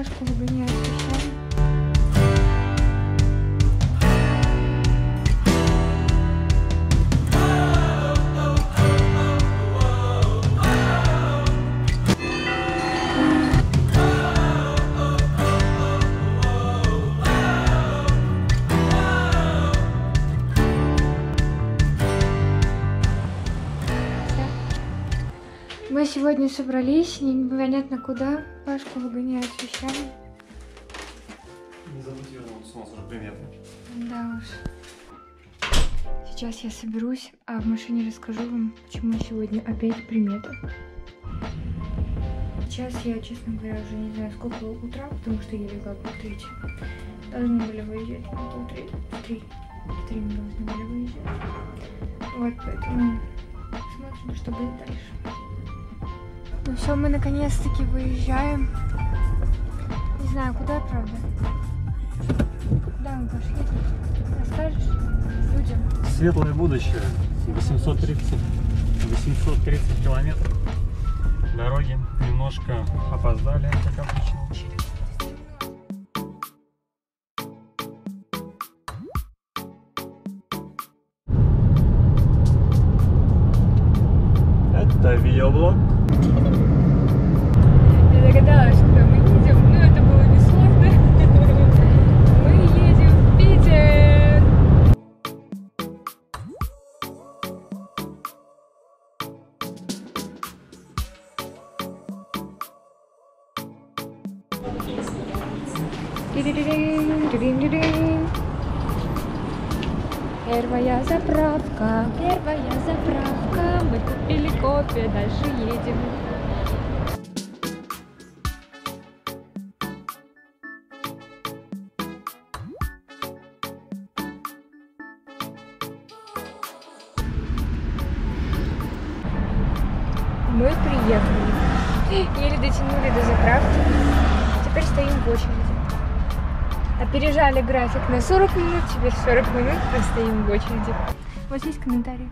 Пашку выгоняют с вещами. Мы сегодня собрались, непонятно куда. Пашку выгоняют с вещами. Не забудь вернуться, у нас уже приметно. Да уж. Сейчас я соберусь, а в машине расскажу вам, почему сегодня опять примета. Сейчас я, честно говоря, уже не знаю, сколько утра, потому что я легла в 3. Должны были выезжать на полтретьего. В 3 мы должны были выезжать. Вот, поэтому смотрим, что будет дальше. Ну все, мы наконец-таки выезжаем. Не знаю, куда, правда. Куда мы пошли? Расскажешь людям? Светлое будущее. 830 километров дороги. Немножко опоздали, как обычно. Это видеоблог. Я догадалась, куда мы едем, но это было несложно. Мы едем в Питер. Первая заправка, мы купили кофе, дальше едем. Мы приехали, еле дотянули до заправки, теперь стоим в очереди. Опережали график на 40 минут, теперь 40 минут стоим в очереди. У вас есть комментарии?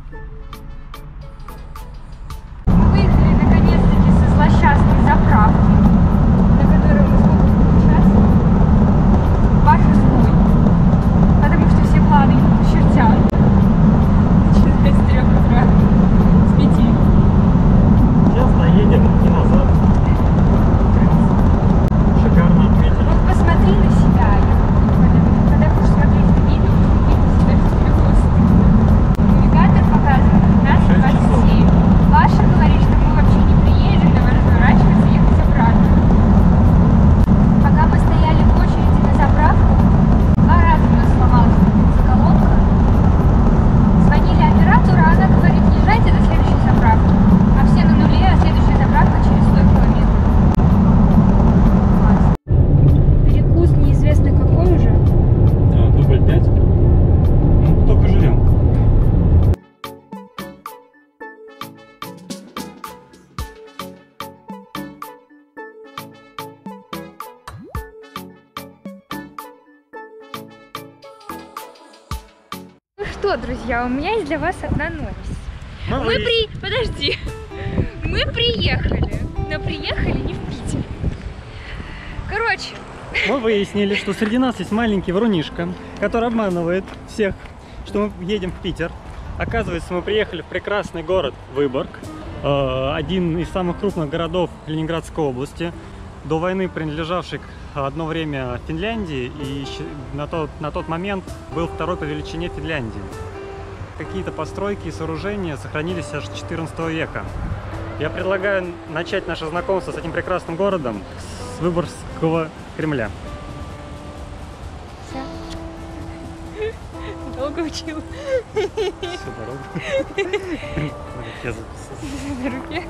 Мы выехали наконец-таки со злосчастной заправки, на которой мы сколько час? Паша злой, потому что все планы идут к чертям. Начиная с 3 утра, с 5. Сейчас доедем и назад. Шикарно отметили. Вот посмотри на себя. Когда будешь смотреть на видео, посмотри на себя, как тебе стыдно. Навигатор показывает 15:27. Паша говорит, что мы вообще не приедем, давай разворачиваться и ехать обратно. Пока мы стояли в очереди на заправку, 2 раза у нас сломалась колонка. Звонили оператору, а она говорит, езжайте до следующей заправки. А все на нуле, а следующая заправка через 100 километров. Перекус неизвестно какой уже. Дубль 5. Ну, только жрем. Ну что, друзья, у меня есть для вас одна новость. Подожди. Мы приехали, но приехали не в Питер. Короче. Мы выяснили, что среди нас есть маленький врунишка, который обманывает всех, что мы едем в Питер. Оказывается, мы приехали в прекрасный город Выборг, один из самых крупных городов Ленинградской области, до войны принадлежавший одно время Финляндии, и на тот момент был второй по величине Финляндии. Какие-то постройки и сооружения сохранились аж 14 века. Я предлагаю начать наше знакомство с этим прекрасным городом с Выборгского Кремля. Все. Долго учил. Всю дорогу. На руке записал. На руке.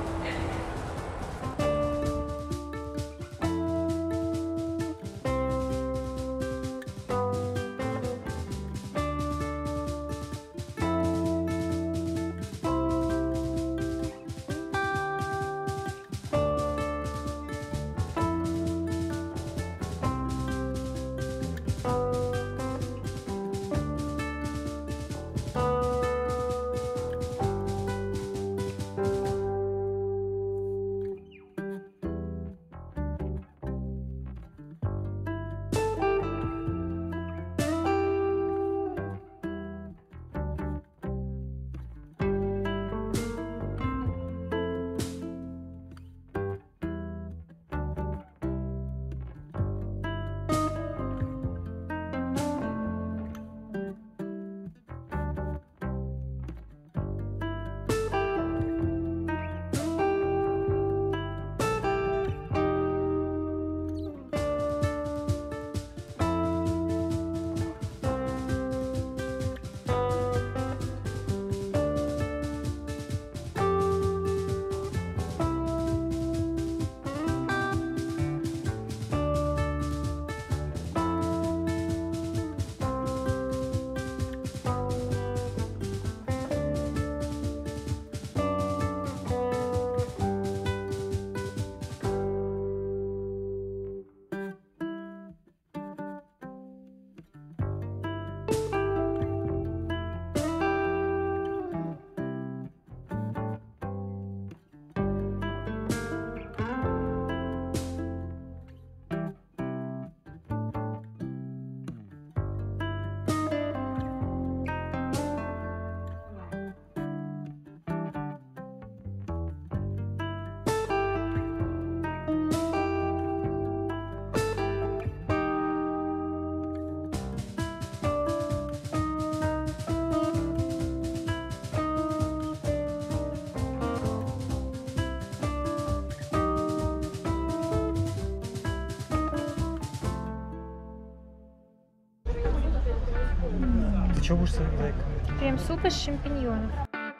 Что будешь зайка? Крем-суп из шампиньонов.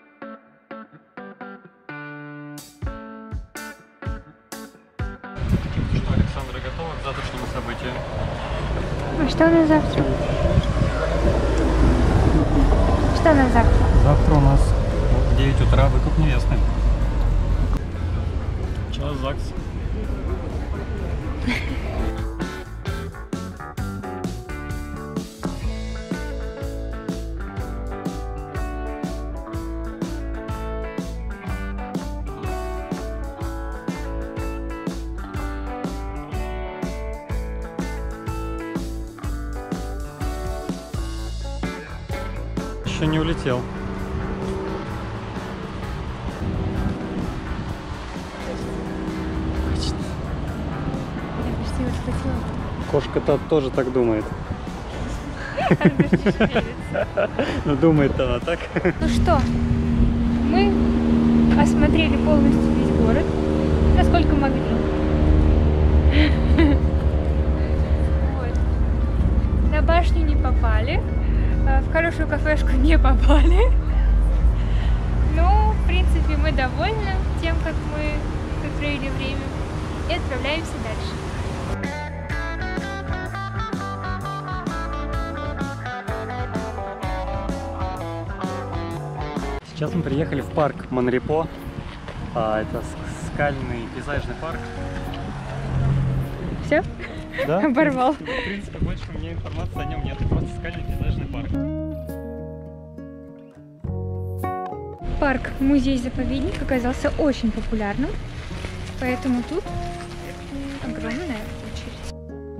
Что, Александра готова к завтрашнему событию? А что на завтра? Что на завтра? Завтра у нас в 9 утра выкуп невесты. Час ЗАГС. Еще не улетел. Я почти вот хотела. Кошка-то тоже так думает. Ну думает она так. Ну что, мы осмотрели полностью весь город, насколько могли. Вот. На башню не попали, в хорошую кафешку не попали. Но, в принципе, мы довольны тем, как мы провели время, и отправляемся дальше. Сейчас мы приехали в парк Монрепо. Это скальный пейзажный парк. Все? Да? Оборвал. В принципе, больше у меня информации о нем нет. Просто скальный пейзажный парк. Парк музей-заповедник оказался очень популярным, поэтому тут огромная очередь.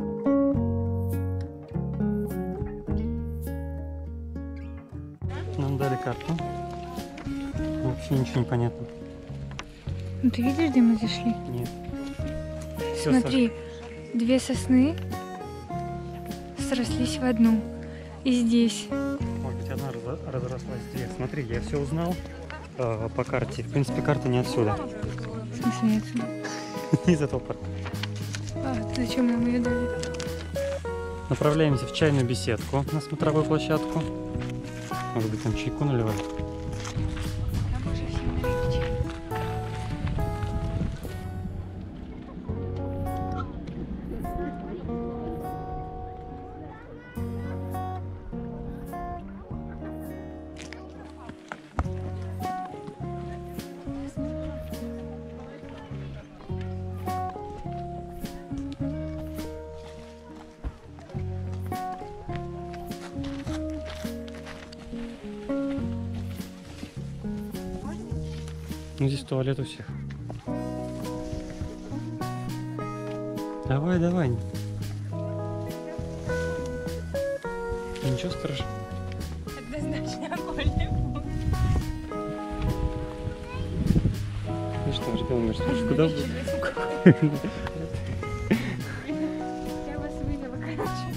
Нам дали карту. Вообще ничего не понятно. Ну ты видишь, где мы зашли? Нет. Смотри, две сосны срослись в одну. И здесь. Может быть, одна разрослась здесь. Смотри, я все узнал по карте. В принципе, карта не отсюда. В смысле не отсюда? Не из этого парка. А, зачем нам ее дали? Направляемся в чайную беседку на смотровую площадку. Может быть, там чайку наливают. Там уже всем налили чай. Ну, здесь туалет у всех. Давай, давай. Ничего страшного. Однозначно больно. Ну что, ребенок, слушай, куда вы? Я вас вывела, короче.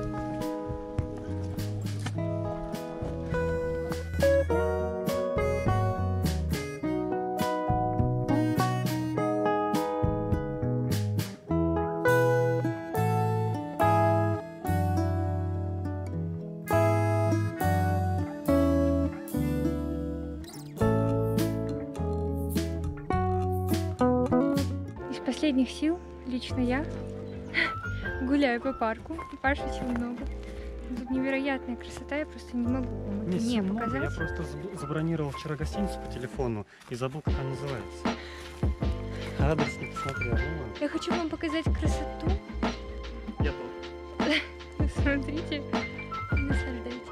Из последних сил лично я гуляю по парку. Паша очень много. Тут невероятная красота, я просто не могу вам это не показать. Я просто забронировал вчера гостиницу по телефону и забыл, как она называется. Адрес не посмотрел. Ну, ладно. Я хочу вам показать красоту. Я тут. Смотрите и наслаждайтесь.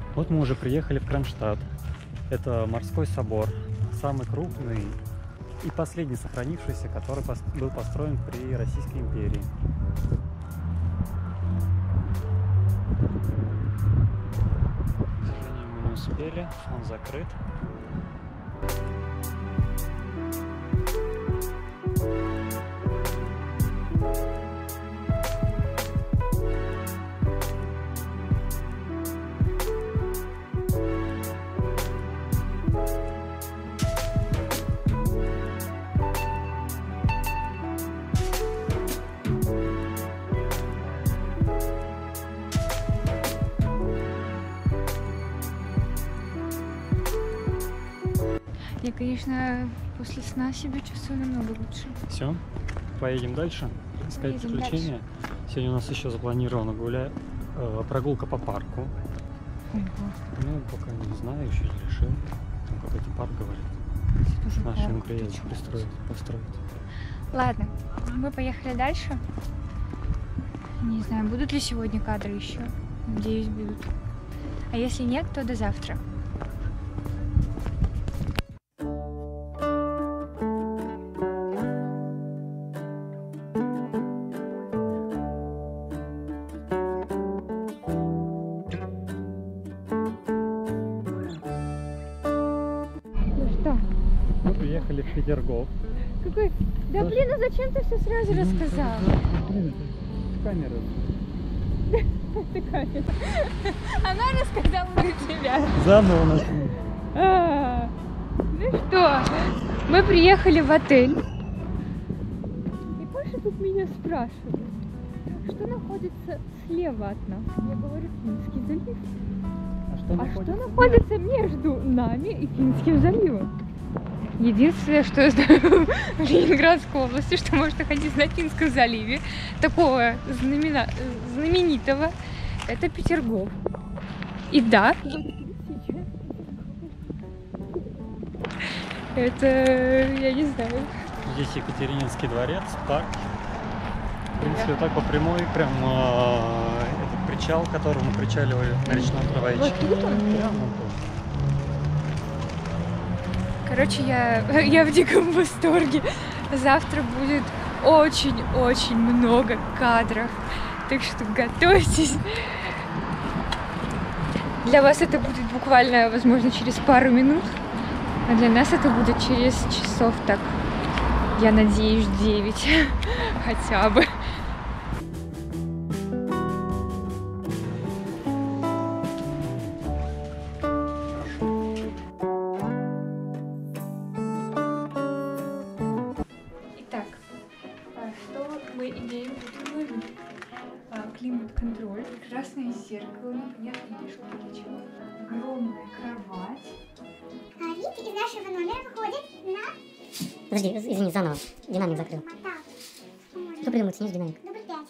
Вот мы уже приехали в Кронштадт. Это морской собор, самый крупный и последний сохранившийся, который был построен при Российской империи. К сожалению, мы не успели, он закрыт. Я, конечно, после сна себя чувствую намного лучше. Все, поедем дальше, искать Поедем приключения. дальше. Сегодня у нас еще запланирована прогулка по парку. Ну, пока не знаю, еще не решил. Там какой-то парк, говорит. Машину приедут, построить. Ладно, мы поехали дальше. Не знаю, будут ли сегодня кадры еще. Надеюсь, будут. А если нет, то до завтра. Мы приехали в Петергоф. Какой? Да блин, а зачем ты все сразу рассказал? Камера. Она рассказала за тебя. Заново начали. Ну что, мы приехали в отель. И Паша тут меня спрашивает, что находится слева от нас. Я говорю, Финский залив. А что находится между нами и Финским заливом? Единственное, что я знаю в Ленинградской области, что можно находиться на Финском заливе, такого знаменитого, это Петергоф. И да, это, я не знаю. Здесь Екатерининский дворец, парк. В принципе, вот так по прямой, прям этот причал, к которому причаливали на речном трамвайчике. Короче, я в диком восторге. Завтра будет очень-очень много кадров. Так что готовьтесь. Для вас это будет буквально, возможно, через пару минут. А для нас это будет через часов, так, я надеюсь, 9 хотя бы. Итак, что мы имеем в этом доме? Климат-контроль, прекрасное зеркало, непонятно что для чего, огромная кровать. Вид из нашего номера выходит на... Подожди, извини, заново. Динамик закрыл. Так. Что придумать, снизь динамик? Дубль 5.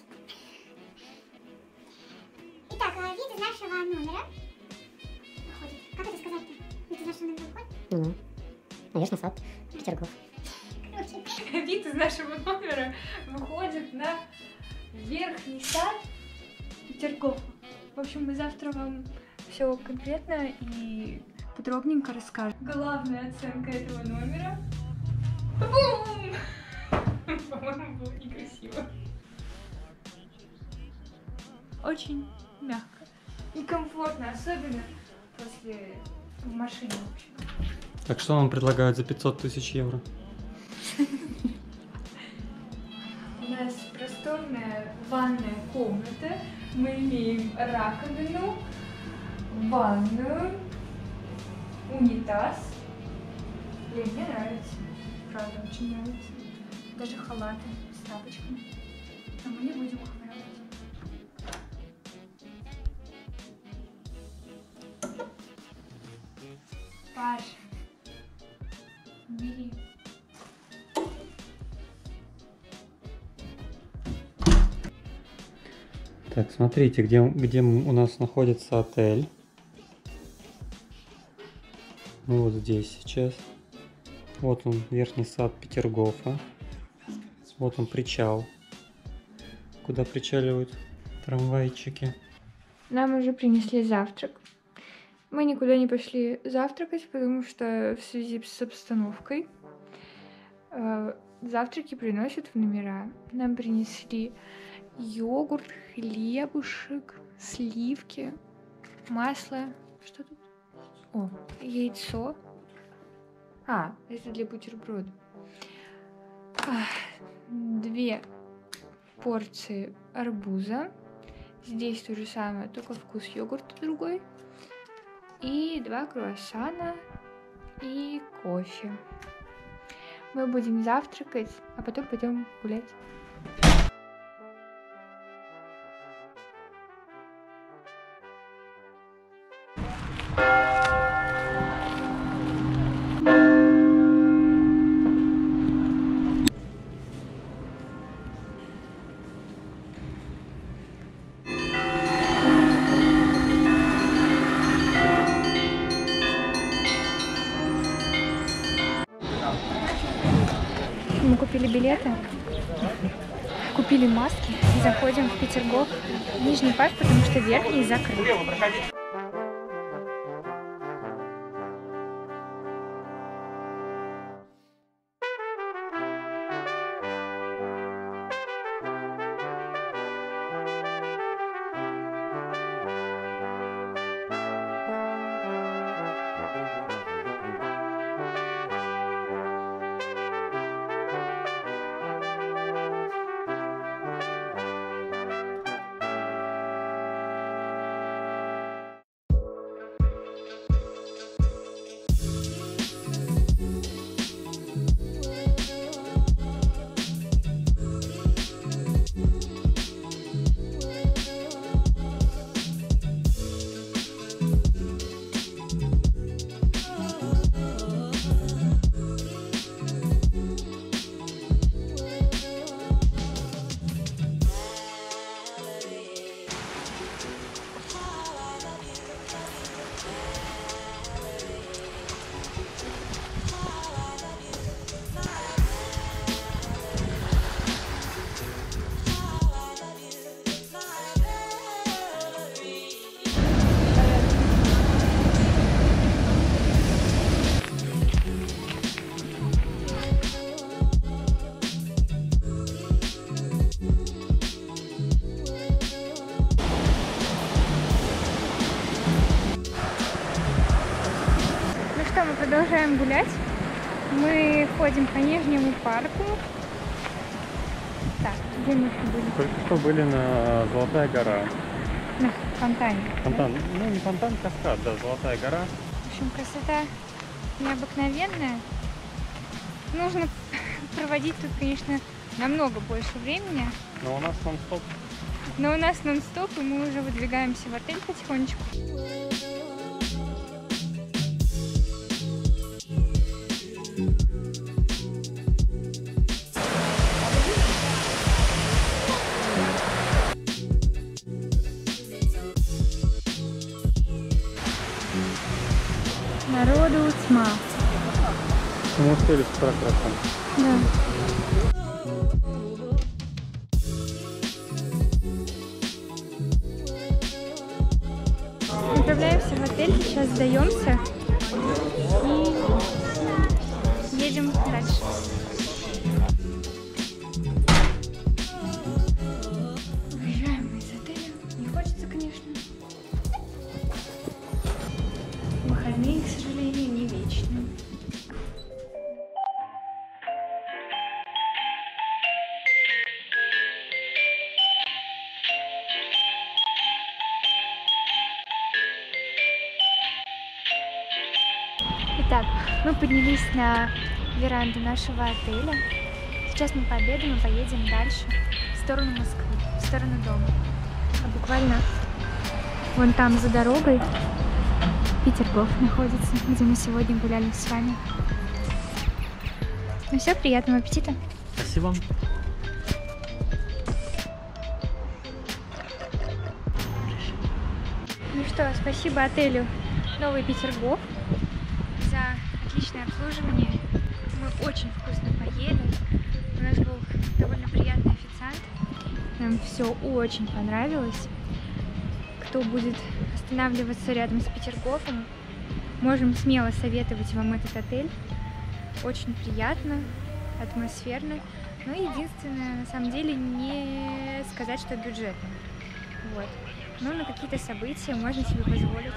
Итак, вид из нашего номера выходит. Как это сказать-то? Вид из нашего номера выходит? Ну, наверное, сад Петергоф. Круче. Вид из нашего номера выходит на верхний сад Петергофа. В общем, мы завтра вам все конкретно и подробненько расскажем. Главная оценка этого номера. Бум! По-моему, было некрасиво. Очень мягко и комфортно, особенно после в машине, в общем. Так что вам предлагают за 500 000 евро? У нас просторная ванная комната. Мы имеем раковину, ванную, унитаз. Блин, мне нравится. Правда, очень нравится. Даже халаты с тапочками. Но мы не будем их воровать. Паш, бери. Так, смотрите, где у нас находится отель. Мы вот здесь сейчас. Вот он, верхний сад Петергофа. Вот он, причал, куда причаливают трамвайчики. Нам уже принесли завтрак. Мы никуда не пошли завтракать, потому что в связи с обстановкой завтраки приносят в номера. Нам принесли йогурт, хлебушек, сливки, масло. Что тут? О, яйцо. А, это для бутерброда. 2 порции арбуза. Здесь то же самое, только вкус йогурта другой. И 2 круассана и кофе. Мы будем завтракать, а потом пойдем гулять. Мы купили билеты, купили маски и заходим в Петергоф, Нижний парк, потому что верхний закрыт. Мы продолжаем гулять. Мы ходим по Нижнему парку. Так, где мы еще были? Только что были на Золотая гора. На фонтане. Фонтан, ну не фонтан, каскад, да, Золотая гора. В общем, красота необыкновенная. Нужно проводить тут, конечно, намного больше времени. Но у нас нон-стоп. Но у нас нон-стоп, и мы уже выдвигаемся в отель потихонечку. Народу тьма. Мы успели с утра хорошо. Да. Направляемся в отель, сейчас сдаемся и едем дальше. Выезжаем мы из отеля. Не хочется, конечно. Выходные, к сожалению, не вечные. Итак, мы поднялись на веранду нашего отеля. Сейчас мы пообедаем и поедем дальше, в сторону Москвы, в сторону дома. А буквально вон там за дорогой Петергоф находится, где мы сегодня гуляли с вами. Ну все, приятного аппетита! Спасибо. Ну что, спасибо отелю Новый Петергоф за отличное обслуживание. Мы очень вкусно поели. У нас был довольно приятный официант. Нам все очень понравилось. кто будет останавливаться рядом с Петергофом, можем смело советовать вам этот отель. Очень приятно, атмосферно. Но единственное, на самом деле, не сказать, что бюджетно. Вот. Но на какие-то события можно себе позволить.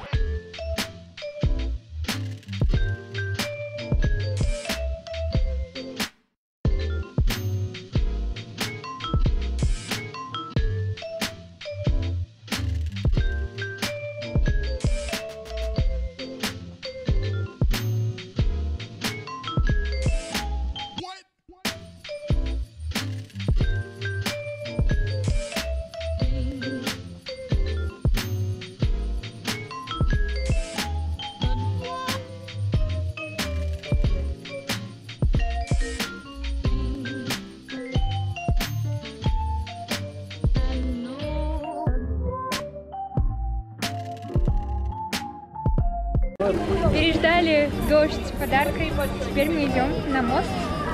Переждали дождь с подаркой, теперь мы идем на мост.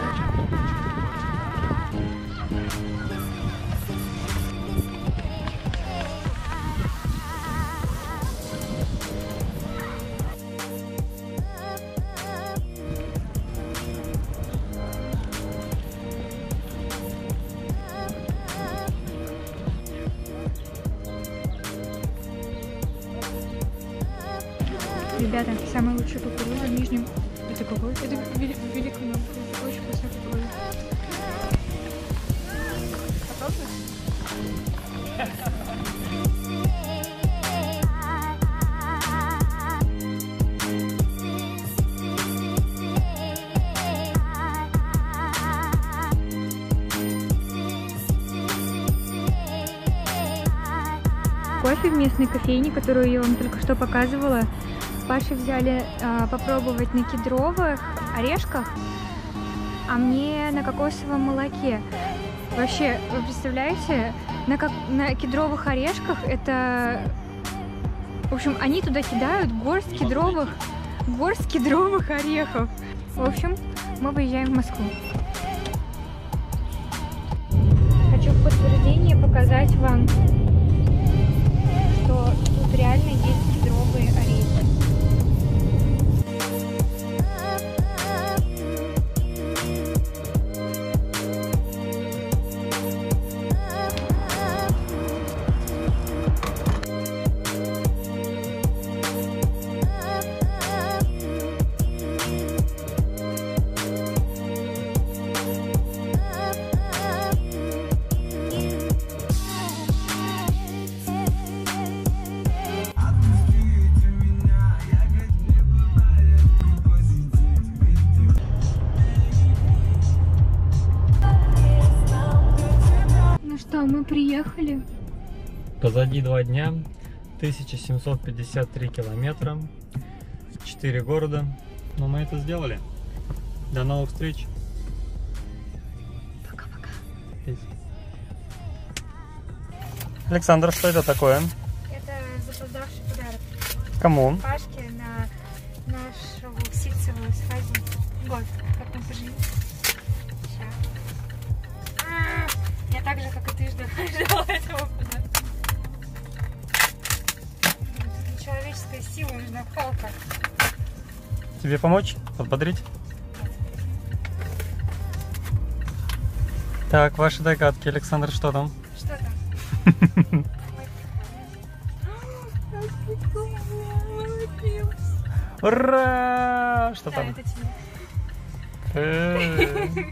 Ребята, самый лучший кукуруза в Нижнем. Это какой? Это великолепно. Это очень вкусная кукуруза. Кофе в местной кофейне, которую я вам только что показывала, Паше взяли попробовать на кедровых орешках, а мне на кокосовом молоке. Вообще, вы представляете, на кедровых орешках это... В общем, они туда кидают горсть кедровых орехов. В общем, мы выезжаем в Москву. Хочу в подтверждение показать вам, что тут реально есть кедровые орехи. Мы приехали. Позади 2 дня, 1753 километра, 4 города. Но мы это сделали. До новых встреч. Пока-пока. Александр, что это такое? Это запоздавший подарок. Кому? Пашке на нашу ситцевую свадьбу. Вот, как мы пожили. Я так же, как и ты, ждала этого подарка. Человеческая сила, нужна палка. Тебе помочь? Подбодрить? Так, ваши догадки, Александр, что там? Что там? Ура! Что Да, там? это тебе.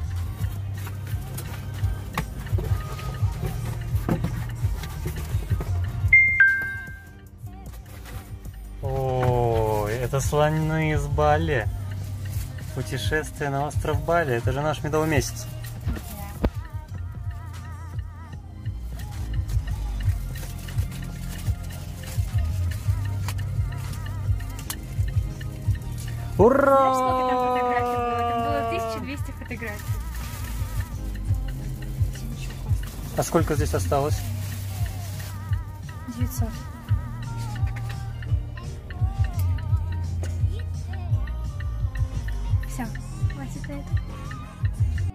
Ой, это слоны из Бали. Путешествие на остров Бали. Это же наш медовый месяц. Ура! Знаешь, сколько там фотографий было? Там было 1200 фотографий. А сколько здесь осталось? 900. Все, хватит на это.